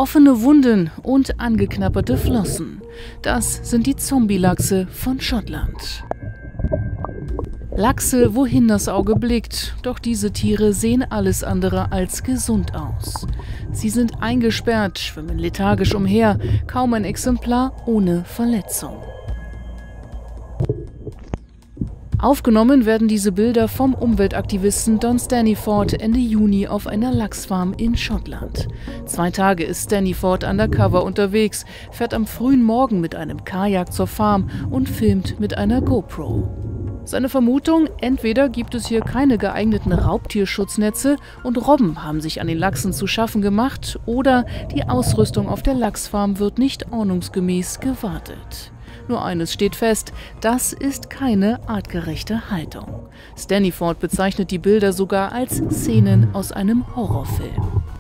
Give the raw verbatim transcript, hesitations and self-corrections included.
Offene Wunden und angeknabberte Flossen. Das sind die Zombie-Lachse von Schottland. Lachse, wohin das Auge blickt, doch diese Tiere sehen alles andere als gesund aus. Sie sind eingesperrt, schwimmen lethargisch umher, kaum ein Exemplar ohne Verletzung. Aufgenommen werden diese Bilder vom Umweltaktivisten Don Staniford Ende Juni auf einer Lachsfarm in Schottland. Zwei Tage ist Staniford undercover unterwegs, fährt am frühen Morgen mit einem Kajak zur Farm und filmt mit einer GoPro. Seine Vermutung: Entweder gibt es hier keine geeigneten Raubtierschutznetze und Robben haben sich an den Lachsen zu schaffen gemacht, oder die Ausrüstung auf der Lachsfarm wird nicht ordnungsgemäß gewartet. Nur eines steht fest: Das ist keine artgerechte Haltung. Staniford bezeichnet die Bilder sogar als Szenen aus einem Horrorfilm.